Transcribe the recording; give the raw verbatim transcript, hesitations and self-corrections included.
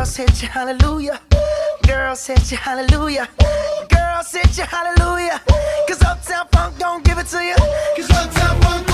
Girls hit you hallelujah. Girls hit you hallelujah. Girls hit you hallelujah. Cause Uptown Funk don't give it to you. Cause Uptown Funk